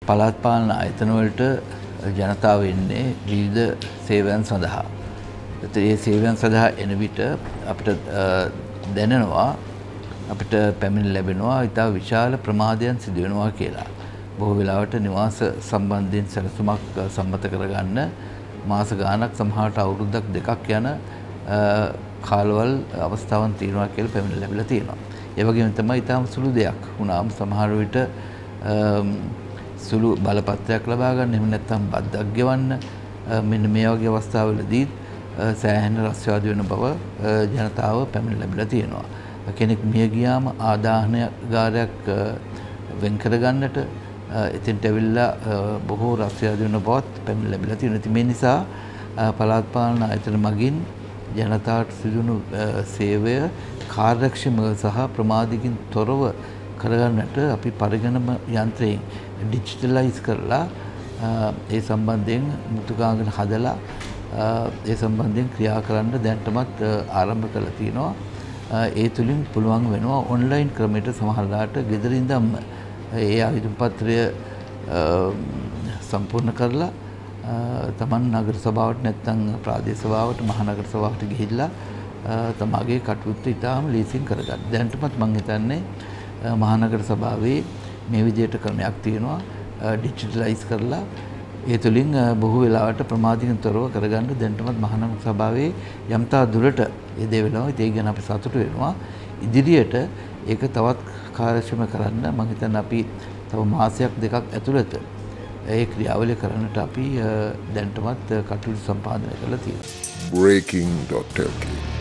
පළාත් පාලන ආයතන වලට ජනතාව එන්නේ විවිධ සේවයන් සඳහා. ඒ සේවයන් සඳහා එන විට අපිට දැනෙනවා අපිට පැමිණ ලැබෙනවා ඉතා විශාල ප්‍රමාදයන් සිදු වෙනවා කියලා. බොහෝ වෙලාවට නිවාස සම්බන්ධයෙන් සැලසුමක් සම්මත කරගන්න මාස ගාණක් සමහරට අවුරුද්දක් දෙකක් යන කාලවල අවස්ථාවන් තියෙනවා කියලා පැමිණ ලැබිලා තියෙනවා. ඒ වගේම තමයි ඊටම සුළු දෙයක් වුණාම සමහර විට සුළු බලපත්‍රයක් ලබා ගන්න එහෙම නැත්නම් බද්දක් ගෙවන්න මෙන්න මේ වගේ අවස්ථාවලදී සෑහෙන රස්වාද වෙන බව ජනතාව පැමිණ ලැබිලා තියෙනවා. කෙනෙක් මිය ගියාම ආදාහනගාරයක් වෙන් කර ගන්නට එතෙන්ට ඇවිල්ලා බොහෝ රස්වාද වෙන බවත් පැමිණ ලැබිලා තියෙනවා. මේ නිසා පළාත් පාලන ආයතන මගින් ජනතාවට සිදුවන සේවය කාර්යක්ෂමව සහ ප්‍රමාදකින් තොරව කරගන්නට අපි පරිගණන යන්ත්‍රයෙන් ඩිජිටලයිස් කරලා ඒ සම්බන්ධයෙන් මුතුකාංගන හදලා ඒ සම්බන්ධයෙන් ක්‍රියා කරන්න දැන්ටමත් ආරම්භ කරලා තිනවා. ඒ තුලින් පුළුවන් වෙනවා ඔන්ලයින් ක්‍රමයට සමහරලාට ගෙදර ඉඳන්ම ඒ ආයුධ පත්‍රය සම්පූර්ණ කරලා තමන් නගර සභාවට නැත්නම් ප්‍රාදේශ සභාවට මහනගර සභාවට ගිහිල්ලා තමාගේ කටයුතු ඉතාම ලීසින් කරගන්න. දැනටමත් මම හිතන්නේ මහනගර සභාවේ මේ විදිහට ක්‍රමයක් තියෙනවා ඩිජිටලයිස් කරලා ඒ තුලින් බොහෝ වෙලාවට ප්‍රමාදයෙන් තොරව කරගන්න දැනටමත් මහනගර සභාවේ යම්තා දුරට ඒ දේ වෙනවා. ඒ ගැන අපි සතුටු වෙනවා. ඉදිරියට ඒක තවත් කාර්යක්ෂම කරන්න මම හිතන්නේ අපි තව මාසයක් දෙකක් ඇතුළත ඒ ක්‍රියාවලිය කරන්නට අපි දැනටමත් කටයුතු සම්පාදනය කරලා තියෙනවා. breaking.lk